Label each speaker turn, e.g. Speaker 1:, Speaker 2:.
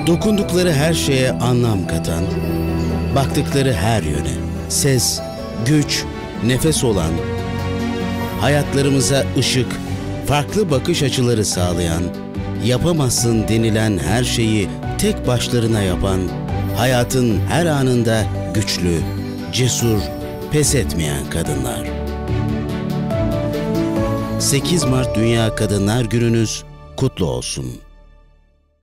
Speaker 1: Dokundukları her şeye anlam katan, baktıkları her yöne ses, güç, nefes olan, hayatlarımıza ışık, farklı bakış açıları sağlayan, yapamazsın denilen her şeyi tek başlarına yapan, hayatın her anında güçlü, cesur, pes etmeyen kadınlar. 8 Mart Dünya Kadınlar Gününüz kutlu olsun.